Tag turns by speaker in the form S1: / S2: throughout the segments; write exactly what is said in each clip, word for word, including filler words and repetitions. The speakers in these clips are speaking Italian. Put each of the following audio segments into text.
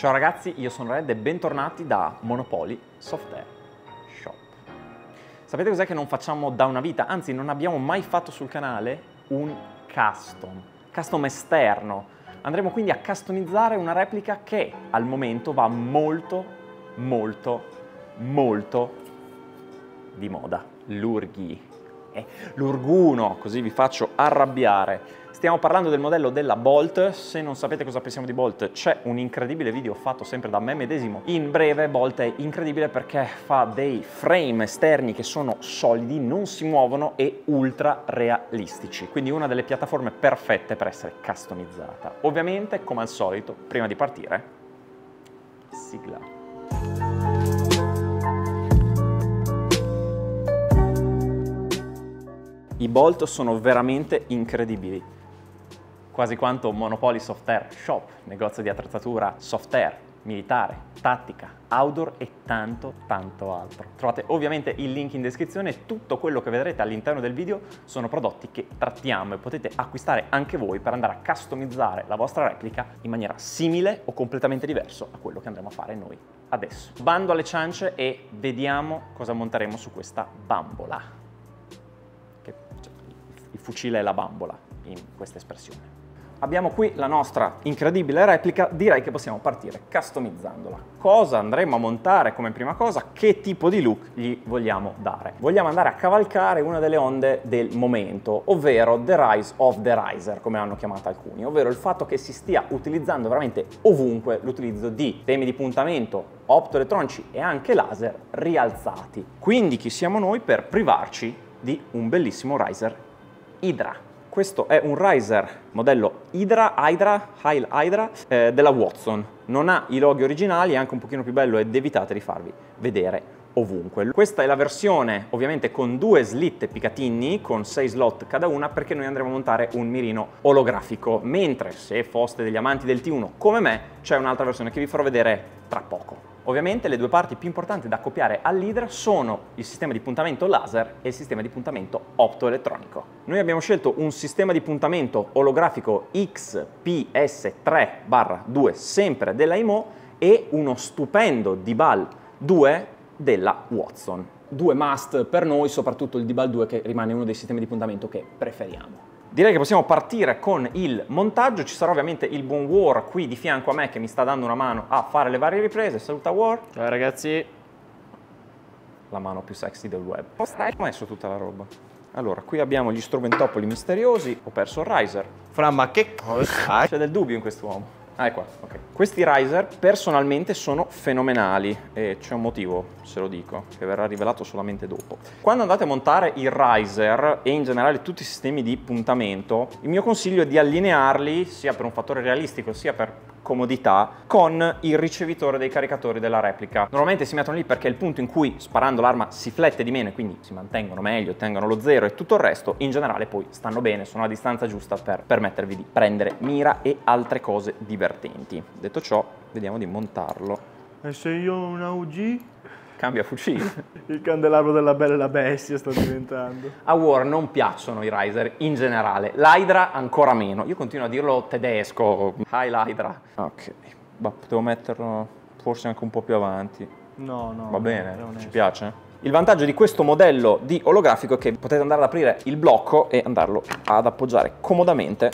S1: Ciao ragazzi, io sono Red e bentornati da Monopoly Software Shop. Sapete cos'è che non facciamo da una vita? Anzi, non abbiamo mai fatto sul canale un custom, custom esterno. Andremo quindi a customizzare una replica che al momento va molto, molto, molto di moda. L'Urgi. Eh, l'Urguno, così vi faccio arrabbiare. Stiamo parlando del modello della Bolt. Se non sapete cosa pensiamo di Bolt, c'è un incredibile video fatto sempre da me medesimo. In breve, Bolt è incredibile perché fa dei frame esterni che sono solidi, non si muovono e ultra realistici. Quindi una delle piattaforme perfette per essere customizzata. Ovviamente, come al solito, prima di partire, sigla. I Bolt sono veramente incredibili, quasi quanto Monopoly Software Shop, negozio di attrezzatura software, militare, tattica, outdoor e tanto tanto altro. Trovate ovviamente il link in descrizione e tutto quello che vedrete all'interno del video sono prodotti che trattiamo e potete acquistare anche voi per andare a customizzare la vostra replica in maniera simile o completamente diverso a quello che andremo a fare noi adesso. Bando alle ciance e vediamo cosa monteremo su questa bambola. Che, cioè, il fucile è la bambola in questa espressione. Abbiamo qui la nostra incredibile replica, direi che possiamo partire customizzandola. Cosa andremo a montare come prima cosa? Che tipo di look gli vogliamo dare? Vogliamo andare a cavalcare una delle onde del momento, ovvero the rise of the riser, come hanno chiamato alcuni, ovvero il fatto che si stia utilizzando veramente ovunque l'utilizzo di temi di puntamento, optoelettronici e anche laser rialzati. Quindi chi siamo noi per privarci di un bellissimo riser Hydra? Questo è un riser modello Hydra, Hydra, Hydra eh, della Watson. Non ha i loghi originali, è anche un pochino più bello ed evitate di farvi vedere ovunque. Questa è la versione ovviamente con due slitte Picatinny con sei slot cada una, perché noi andremo a montare un mirino olografico, mentre se foste degli amanti del T uno come me c'è un'altra versione che vi farò vedere tra poco. Ovviamente le due parti più importanti da accoppiare all'Hydra sono il sistema di puntamento laser e il sistema di puntamento optoelettronico. Noi abbiamo scelto un sistema di puntamento olografico X P S tre barra due sempre della I M O e uno stupendo D-Bal due della Watson. Due must per noi, soprattutto il D-Bal due che rimane uno dei sistemi di puntamento che preferiamo. Direi che possiamo partire con il montaggio. Ci sarà ovviamente il buon War qui di fianco a me che mi sta dando una mano a fare le varie riprese. Saluta War.
S2: Ciao ragazzi.
S1: La mano più sexy del web. Ho messo tutta la roba. Allora, qui abbiamo gli strumentopoli misteriosi. Ho perso il riser.
S2: Fra, ma che cosa?
S1: C'è del dubbio in quest'uomo. Ah, è qua, ok. Questi riser personalmente sono fenomenali e c'è un motivo, se lo dico, che verrà rivelato solamente dopo. Quando andate a montare il riser e in generale tutti i sistemi di puntamento, il mio consiglio è di allinearli, sia per un fattore realistico sia per comodità, con il ricevitore dei caricatori della replica. Normalmente si mettono lì perché è il punto in cui sparando l'arma si flette di meno e quindi si mantengono meglio, ottengono lo zero e tutto il resto. In generale poi stanno bene, sono a distanza giusta per permettervi di prendere mira e altre cose divertenti. Detto ciò, vediamo di montarlo.
S2: E se io ho una U G?
S1: Cambia fucile.
S2: Il candelabro della Bella e la Bestia sta diventando.
S1: A War non piacciono i riser in generale, l'Hydra ancora meno. Io continuo a dirlo tedesco, Hi l'Hydra. Ok, ma potevo metterlo forse anche un po' più avanti.
S2: No, no.
S1: Va bene, ci piace? Il vantaggio di questo modello di olografico è che potete andare ad aprire il blocco e andarlo ad appoggiare comodamente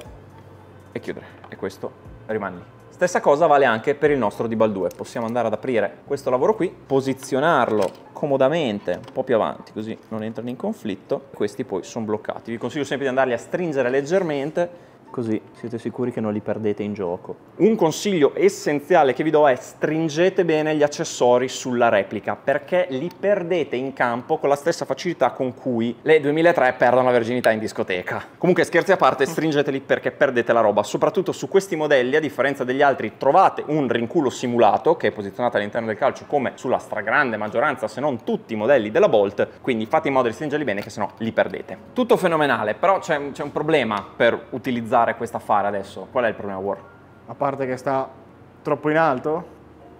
S1: e chiudere. E questo rimane lì. Stessa cosa vale anche per il nostro D-Bal due. Possiamo andare ad aprire questo lavoro qui, posizionarlo comodamente un po' più avanti, così non entrano in conflitto. Questi poi sono bloccati. Vi consiglio sempre di andarli a stringere leggermente, così siete sicuri che non li perdete in gioco. Un consiglio essenziale che vi do è: stringete bene gli accessori sulla replica, perché li perdete in campo con la stessa facilità con cui le duemilatré perdono la verginità in discoteca. Comunque, scherzi a parte, stringeteli perché perdete la roba. Soprattutto su questi modelli, a differenza degli altri, trovate un rinculo simulato che è posizionato all'interno del calcio, come sulla stragrande maggioranza, se non tutti i modelli della Bolt, quindi fate in modo di stringerli bene che sennò li perdete. Tutto fenomenale, però c'è un problema per utilizzare questa affare adesso. Qual è il problema, War?
S2: A parte che sta troppo in alto?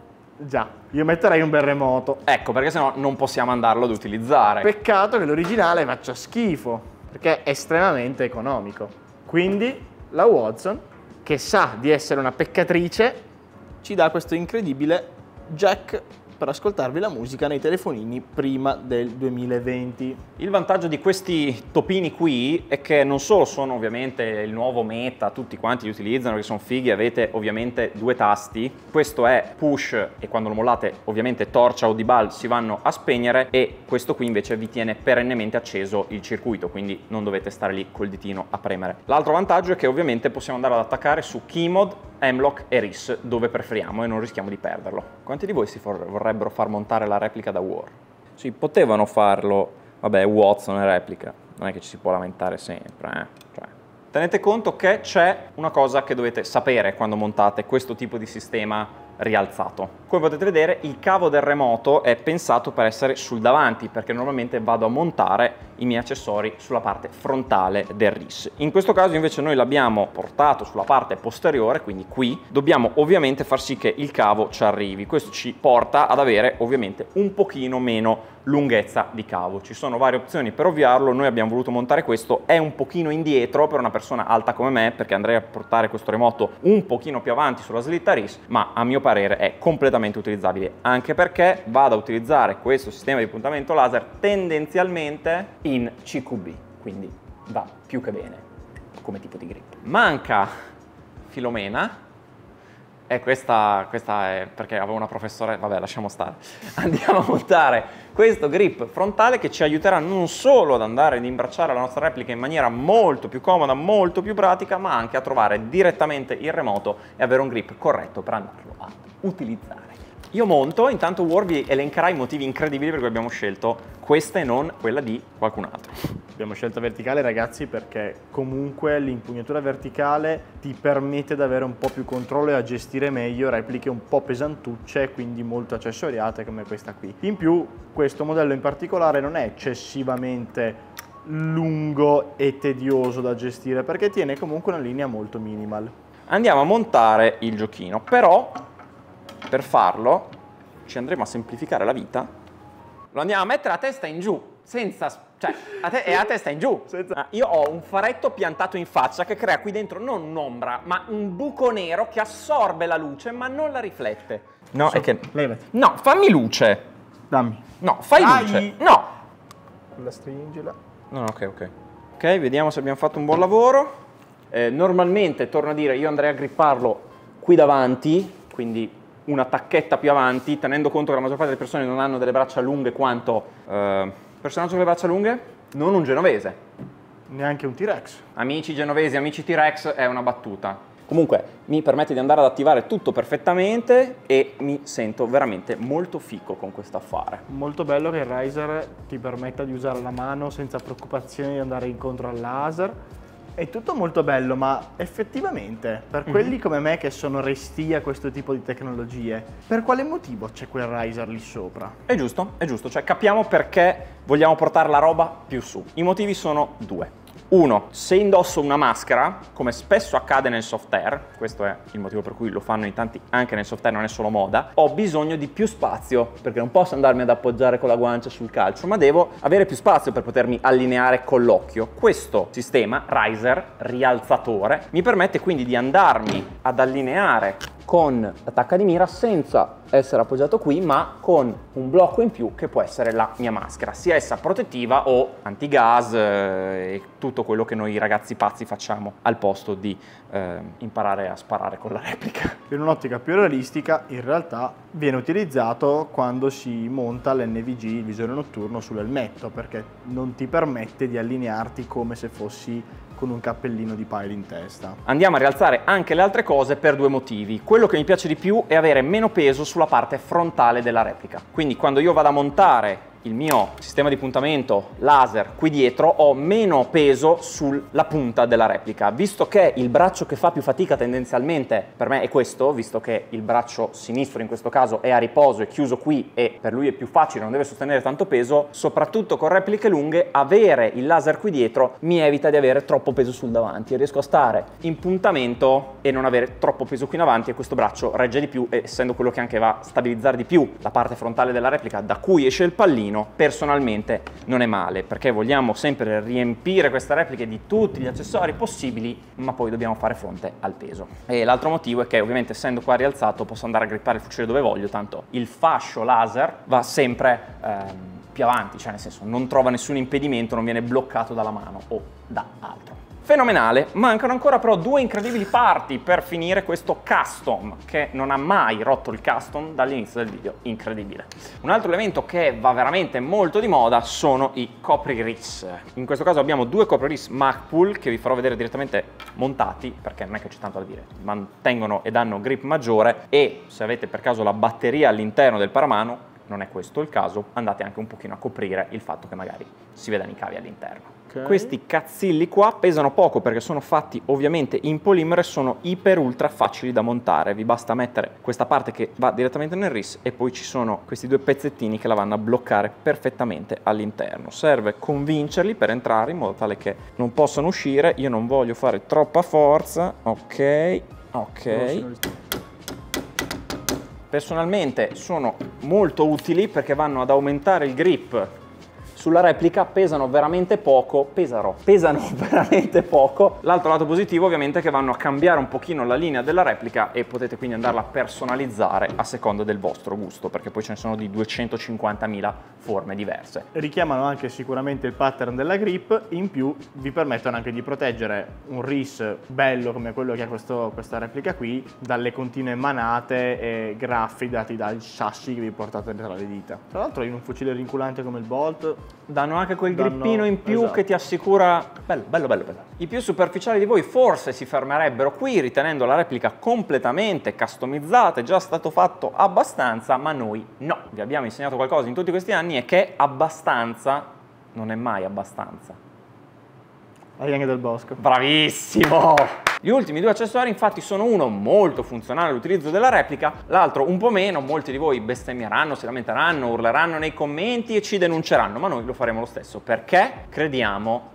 S2: Già, io metterei un bel remoto.
S1: Ecco, perché sennò non possiamo andarlo ad utilizzare.
S2: Peccato che l'originale faccia schifo, perché è estremamente economico. Quindi la Watson, che sa di essere una peccatrice, ci dà questo incredibile jack per ascoltarvi la musica nei telefonini prima del duemilaventi.
S1: Il vantaggio di questi topini qui è che non solo sono ovviamente il nuovo meta, tutti quanti li utilizzano, che sono fighi, avete ovviamente due tasti, questo è push e quando lo mollate ovviamente torcia o debug si vanno a spegnere, e questo qui invece vi tiene perennemente acceso il circuito, quindi non dovete stare lì col ditino a premere. L'altro vantaggio è che ovviamente possiamo andare ad attaccare su Keymod, M-Lock e R I S dove preferiamo e non rischiamo di perderlo. Quanti di voi si vorrebbero far montare la replica da War? Sì, potevano farlo, vabbè, Watson è replica, non è che ci si può lamentare sempre, eh? Cioè, tenete conto che c'è una cosa che dovete sapere quando montate questo tipo di sistema rialzato. Come potete vedere, il cavo del remoto è pensato per essere sul davanti, perché normalmente vado a montare i miei accessori sulla parte frontale del R I S. In questo caso invece noi l'abbiamo portato sulla parte posteriore, quindi qui dobbiamo ovviamente far sì che il cavo ci arrivi. Questo ci porta ad avere ovviamente un pochino meno lunghezza di cavo. Ci sono varie opzioni per ovviarlo, noi abbiamo voluto montare questo, è un pochino indietro per una persona alta come me, perché andrei a portare questo remoto un pochino più avanti sulla slitta R I S, ma a mio parere è completamente utilizzabile, anche perché vado a utilizzare questo sistema di puntamento laser tendenzialmente in C Q B, quindi va più che bene come tipo di grip. Manca Filomena, e questa, questa è perché avevo una professore, vabbè lasciamo stare. Andiamo a montare questo grip frontale che ci aiuterà non solo ad andare ad imbracciare la nostra replica in maniera molto più comoda, molto più pratica, ma anche a trovare direttamente il remoto e avere un grip corretto per andarlo a utilizzare. Io monto, intanto War vi elencherà i motivi incredibili per cui abbiamo scelto questa e non quella di qualcun altro.
S2: Abbiamo scelto verticale, ragazzi, perché comunque l'impugnatura verticale ti permette di avere un po' più controllo e a gestire meglio repliche un po' pesantucce, quindi molto accessoriate come questa qui. In più, questo modello in particolare non è eccessivamente lungo e tedioso da gestire, perché tiene comunque una linea molto minimal.
S1: Andiamo a montare il giochino, però per farlo ci andremo a semplificare la vita. Lo andiamo a mettere a testa in giù, senza, cioè a te, è a testa in giù. Senza... Io ho un faretto piantato in faccia che crea qui dentro non un'ombra, ma un buco nero che assorbe la luce ma non la riflette. No, so, è che...
S2: Levati.
S1: No, fammi luce.
S2: Dammi.
S1: No, fai
S2: Dai.
S1: luce. No.
S2: La stringila.
S1: No, ok, ok. Ok, vediamo se abbiamo fatto un buon lavoro. Eh, normalmente, torno a dire, io andrei a gripparlo qui davanti, quindi una tacchetta più avanti, tenendo conto che la maggior parte delle persone non hanno delle braccia lunghe quanto eh, personaggio con le braccia lunghe, non un genovese.
S2: Neanche un T-Rex.
S1: Amici genovesi, amici T-Rex è una battuta. Comunque mi permette di andare ad attivare tutto perfettamente e mi sento veramente molto fico con questo affare.
S2: Molto bello che il Riser ti permetta di usare la mano senza preoccupazione di andare incontro al laser. È tutto molto bello, ma effettivamente, per mm-hmm. quelli come me che sono restii a questo tipo di tecnologie, per quale motivo c'è quel riser lì sopra?
S1: È giusto, è giusto, cioè capiamo perché vogliamo portare la roba più su. I motivi sono due. Uno, se indosso una maschera, come spesso accade nel soft air, questo è il motivo per cui lo fanno in tanti anche nel soft air, non è solo moda, ho bisogno di più spazio, perché non posso andarmi ad appoggiare con la guancia sul calcio, ma devo avere più spazio per potermi allineare con l'occhio. Questo sistema, riser, rialzatore, mi permette quindi di andarmi ad allineare con la tacca di mira senza essere appoggiato qui, ma con un blocco in più che può essere la mia maschera, sia essa protettiva o antigas eh, e tutto quello che noi ragazzi pazzi facciamo al posto di eh, imparare a sparare con la replica.
S2: In un'ottica più realistica, in realtà viene utilizzato quando si monta l'N V G, il visore notturno, sull'elmetto, perché non ti permette di allinearti come se fossi con un cappellino di pile in testa.
S1: Andiamo a rialzare anche le altre cose per due motivi. Quello che mi piace di più è avere meno peso sulla parte frontale della replica. Quindi quando io vado a montare il mio sistema di puntamento laser qui dietro ho meno peso sulla punta della replica, visto che il braccio che fa più fatica tendenzialmente per me è questo, visto che il braccio sinistro in questo caso è a riposo, è chiuso qui e per lui è più facile, non deve sostenere tanto peso, soprattutto con repliche lunghe avere il laser qui dietro mi evita di avere troppo peso sul davanti e riesco a stare in puntamento e non avere troppo peso qui in avanti e questo braccio regge di più, e essendo quello che anche va a stabilizzare di più la parte frontale della replica da cui esce il pallino, pochino, personalmente non è male, perché vogliamo sempre riempire queste repliche di tutti gli accessori possibili, ma poi dobbiamo fare fronte al peso. E l'altro motivo è che ovviamente essendo qua rialzato posso andare a grippare il fucile dove voglio, tanto il fascio laser va sempre ehm, più avanti, cioè nel senso non trova nessun impedimento, non viene bloccato dalla mano o da altro. Fenomenale, mancano ancora però due incredibili parti per finire questo custom, che non ha mai rotto il custom dall'inizio del video, incredibile. Un altro elemento che va veramente molto di moda sono i copri-ris. In questo caso abbiamo due copri-ris Magpul che vi farò vedere direttamente montati, perché non è che c'è tanto da dire, mantengono e danno grip maggiore, e se avete per caso la batteria all'interno del paramano, non è questo il caso, andate anche un pochino a coprire il fatto che magari si vedano i cavi all'interno. Okay. Questi cazzilli qua pesano poco perché sono fatti ovviamente in polimero e sono iper ultra facili da montare. Vi basta mettere questa parte che va direttamente nel ris e poi ci sono questi due pezzettini che la vanno a bloccare perfettamente all'interno. Serve convincerli per entrare in modo tale che non possano uscire. Io non voglio fare troppa forza. Ok, ok. Personalmente sono molto utili perché vanno ad aumentare il grip sulla replica, pesano veramente poco, pesano, pesano veramente poco. L'altro lato positivo ovviamente è che vanno a cambiare un pochino la linea della replica e potete quindi andarla a personalizzare a seconda del vostro gusto, perché poi ce ne sono di duecentocinquantamila forme diverse.
S2: Richiamano anche sicuramente il pattern della grip, in più vi permettono anche di proteggere un ris bello come quello che ha questo, questa replica qui dalle continue manate e graffi dati dai sassi che vi portate tra le dita. Tra l'altro in un fucile rinculante come il Bolt
S1: danno anche quel
S2: danno...
S1: grippino in più, esatto, che ti assicura... Bello, bello, bello, bello. I più superficiali di voi forse si fermerebbero qui ritenendo la replica completamente customizzata, è già stato fatto abbastanza, ma noi no. Vi abbiamo insegnato qualcosa in tutti questi anni e che abbastanza non è mai abbastanza.
S2: La Yang del Bosco.
S1: Bravissimo! Gli ultimi due accessori infatti sono uno molto funzionale all'utilizzo della replica, l'altro un po' meno. Molti di voi bestemmieranno, si lamenteranno, urleranno nei commenti e ci denunceranno, ma noi lo faremo lo stesso perché crediamo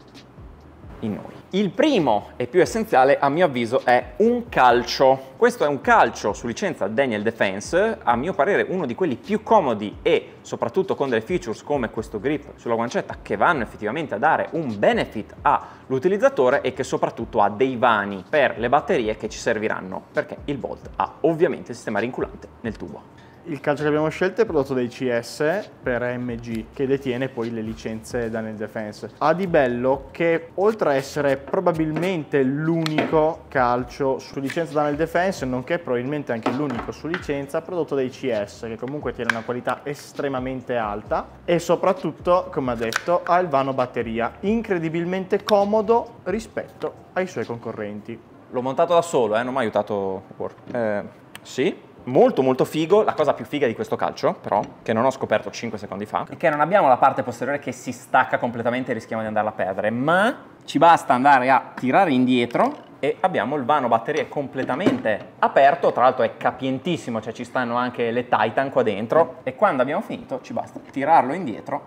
S1: in noi. Il primo e più essenziale a mio avviso è un calcio. Questo è un calcio su licenza Daniel Defense, a mio parere uno di quelli più comodi e soprattutto con delle features come questo grip sulla guancetta che vanno effettivamente a dare un benefit all'utilizzatore e che soprattutto ha dei vani per le batterie che ci serviranno perché il Bolt ha ovviamente il sistema rinculante nel tubo.
S2: Il calcio che abbiamo scelto è prodotto dai C S per A M G, che detiene poi le licenze Daniel Defense. Ha di bello che, oltre a essere probabilmente l'unico calcio su licenza Daniel Defense, nonché probabilmente anche l'unico su licenza prodotto dai C S, che comunque tiene una qualità estremamente alta e soprattutto, come ha detto, ha il vano batteria, incredibilmente comodo rispetto ai suoi concorrenti.
S1: L'ho montato da solo, eh, non mi ha aiutato eh, sì. Molto molto figo. La cosa più figa di questo calcio però, che non ho scoperto cinque secondi fa, è che non abbiamo la parte posteriore che si stacca completamente e rischiamo di andarla a perdere, ma ci basta andare a tirare indietro e abbiamo il vano batterie completamente aperto. Tra l'altro è capientissimo, cioè ci stanno anche le Titan qua dentro e quando abbiamo finito ci basta tirarlo indietro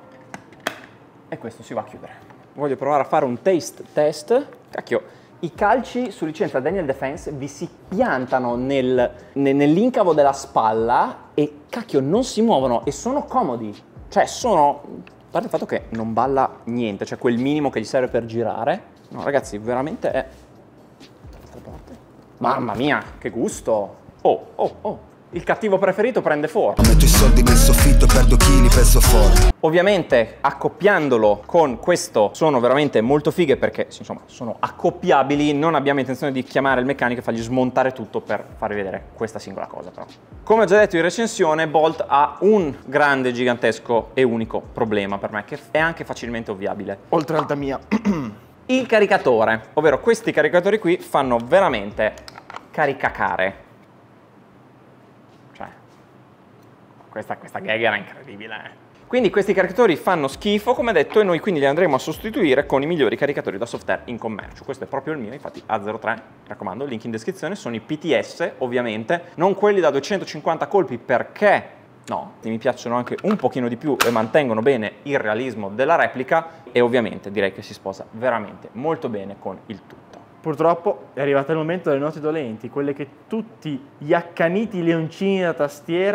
S1: e questo si va a chiudere. Voglio provare a fare un taste test. Cacchio, i calci su licenza Daniel Defense vi si piantano nel, ne, nell'incavo della spalla e cacchio non si muovono e sono comodi, cioè sono, a parte il fatto che non balla niente, cioè quel minimo che gli serve per girare, no ragazzi veramente è, mamma mia che gusto, oh oh oh. Il cattivo preferito prende forma.
S3: Metto i soldi nel soffitto e perdo chili, peso forte.
S1: Ovviamente accoppiandolo con questo sono veramente molto fighe perché insomma sono accoppiabili. Non abbiamo intenzione di chiamare il meccanico e fargli smontare tutto per farvi vedere questa singola cosa però. Come ho già detto in recensione, Bolt ha un grande, gigantesco e unico problema per me che è anche facilmente ovviabile.
S2: Oltre alta mia.
S1: Il caricatore, ovvero questi caricatori qui fanno veramente caricacare. Questa, questa gag era incredibile. Eh. Quindi questi caricatori fanno schifo, come detto, e noi quindi li andremo a sostituire con i migliori caricatori da Softair in commercio. Questo è proprio il mio, infatti A zero tre, mi raccomando, link in descrizione, sono i P T S, ovviamente, non quelli da duecentocinquanta colpi perché, no, mi piacciono anche un pochino di più e mantengono bene il realismo della replica e ovviamente direi che si sposa veramente molto bene con il tutto.
S2: Purtroppo è arrivato il momento delle note dolenti, quelle che tutti gli accaniti leoncini da tastiera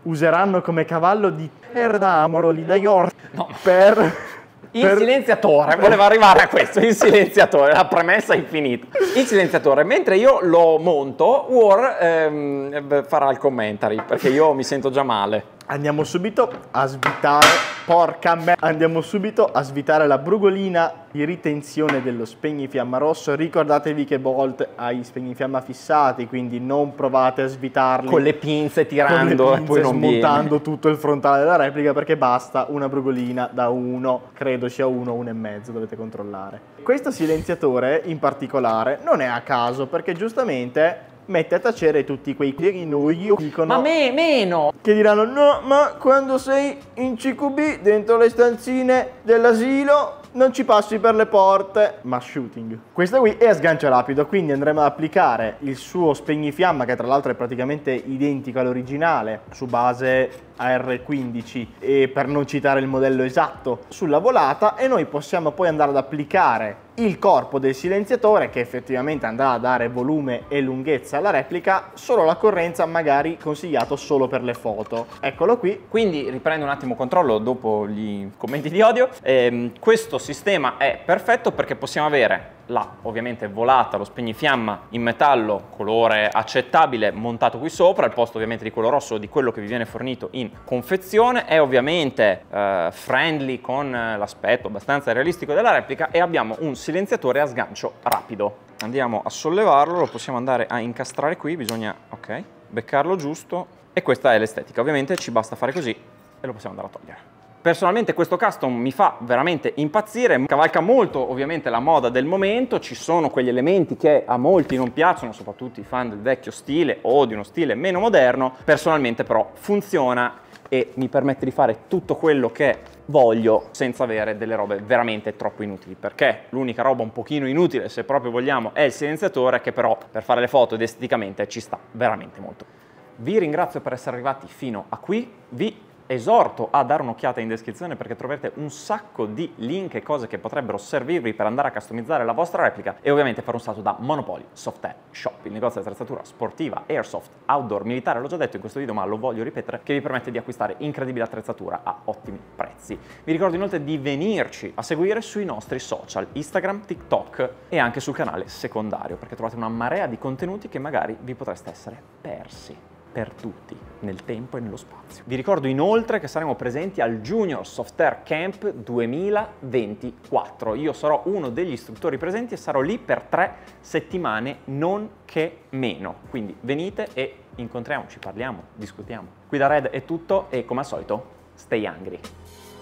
S2: useranno come cavallo di Erdamolo lì da York
S1: No.
S2: per...
S1: Il
S2: per-
S1: silenziatore, voleva arrivare a questo, il silenziatore, la premessa infinita. Il silenziatore, mentre io lo monto, War ehm, farà il commentary, perché io mi sento già male.
S2: Andiamo subito a svitare, porca me, andiamo subito a svitare la brugolina di ritenzione dello spegnifiamma rosso. Ricordatevi che Bolt ha i spegnifiamma fissati, quindi non provate a svitarli
S1: Con le pinze tirando
S2: con le
S1: e
S2: pinze,
S1: poi non
S2: smontando
S1: viene.
S2: tutto il frontale della replica, perché basta una brugolina da uno, credo sia uno, uno e mezzo, dovete controllare. Questo silenziatore in particolare non è a caso, perché giustamente mette a tacere tutti quei che noi dicono
S1: Ma me, meno!
S2: che diranno no, ma quando sei in C Q B dentro le stanzine dell'asilo non ci passi per le porte. Mass shooting. Questo qui è a sgancio rapido, quindi andremo ad applicare il suo spegnifiamma, che tra l'altro è praticamente identico all'originale, su base A R quindici, e per non citare il modello esatto, sulla volata, e noi possiamo poi andare ad applicare il corpo del silenziatore, che effettivamente andrà a dare volume e lunghezza alla replica, solo la correnza magari consigliato solo per le foto. Eccolo qui.
S1: Quindi riprendo un attimo controllo dopo gli commenti di odio. Ehm, questo sistema è perfetto perché possiamo avere la ovviamente volata, lo spegnifiamma in metallo colore accettabile montato qui sopra, al posto ovviamente di quello rosso, di quello che vi viene fornito in confezione. È ovviamente eh, friendly con l'aspetto abbastanza realistico della replica, e abbiamo un silenziatore a sgancio rapido. Andiamo a sollevarlo, lo possiamo andare a incastrare qui, bisogna ok, beccarlo giusto, e questa è l'estetica. Ovviamente ci basta fare così e lo possiamo andare a togliere. Personalmente questo custom mi fa veramente impazzire, cavalca molto ovviamente la moda del momento, ci sono quegli elementi che a molti non piacciono, soprattutto i fan del vecchio stile o di uno stile meno moderno. Personalmente però funziona e mi permette di fare tutto quello che voglio senza avere delle robe veramente troppo inutili, perché l'unica roba un pochino inutile, se proprio vogliamo, è il silenziatore, che però per fare le foto ed esteticamente ci sta veramente molto. Vi ringrazio per essere arrivati fino a qui, vi esorto a dare un'occhiata in descrizione perché troverete un sacco di link e cose che potrebbero servirvi per andare a customizzare la vostra replica, e ovviamente fare un salto da Monopoly Soft Shop, il negozio di attrezzatura sportiva, airsoft, outdoor, militare. L'ho già detto in questo video ma lo voglio ripetere, che vi permette di acquistare incredibile attrezzatura a ottimi prezzi. Vi ricordo inoltre di venirci a seguire sui nostri social, Instagram, TikTok e anche sul canale secondario, perché trovate una marea di contenuti che magari vi potreste essere persi per tutti, nel tempo e nello spazio. Vi ricordo inoltre che saremo presenti al Junior Softair Camp duemilaventiquattro. Io sarò uno degli istruttori presenti e sarò lì per tre settimane, non che meno. Quindi venite e incontriamoci, parliamo, discutiamo. Qui da Red è tutto e come al solito, stay hungry.